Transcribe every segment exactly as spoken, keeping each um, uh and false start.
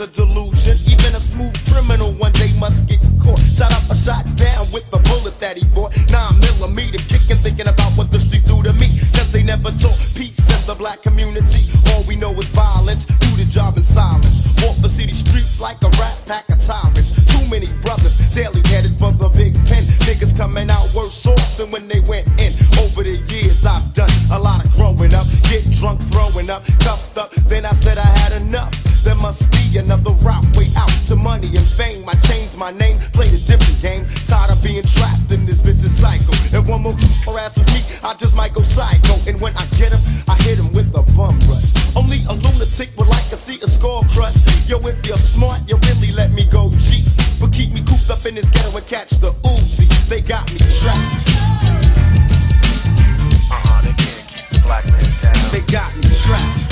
a delusion. Even a smooth criminal one day must get caught. Shot up or shot down with the bullet that he bought. Nine millimeter kicking, thinking about what the streets do to me. Cause they never taught peace in the black community. All we know is violence, do the job in silence. Walk the city streets like a rat pack of tyrants. Too many brothers, daily headed for the big pen. Niggas coming out worse off than when they went in. Over the years I've done a lot of growing up. Get drunk, throwing up, cuffed up. Then I said I had enough. There must be another route, way out to money and fame. I changed my name, played a different game. Tired of being trapped in this vicious cycle. If one more harasses me, I just might go psycho. And when I get him, I hit him with a bum rush. Only a lunatic would like to see a score crush. Yo, if you're smart, you really let me go cheap. But keep me cooped up in this ghetto and catch the Uzi. They got me trapped. Uh-huh, they can't keep the black man down. They got me trapped.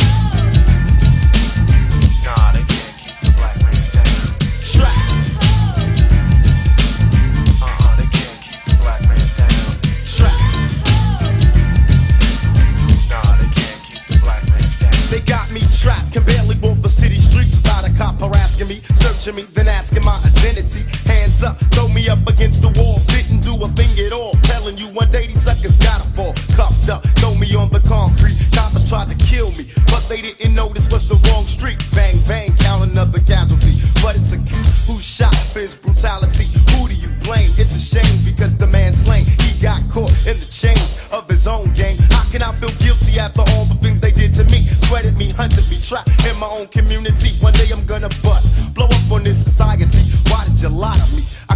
Nah, they can't keep the black man down. Trapped. Uh-huh, they can't keep the black man down. Trapped. Nah, they can't keep the black man down. They got me trapped, can barely walk the city streets without a cop harassing me, searching me, then asking my identity. Hands up, throw me up against the wall, didn't do a thing at all. Telling you one day these suckers gotta fall. Cuffed up, throw me on the concrete. Coppers tried to kill me, but they didn't know this was the wrong street. Bang, bang, count another casualty. But it's a kid who shot for his brutality. Who do you blame? It's a shame because the man's slain. He got caught in the chains of his own gang. How can I feel guilty after all the things they did to me? Sweated me, hunted me, trapped in my own community. One day I'm gonna bust, blow up on this society. Why did you lie to me?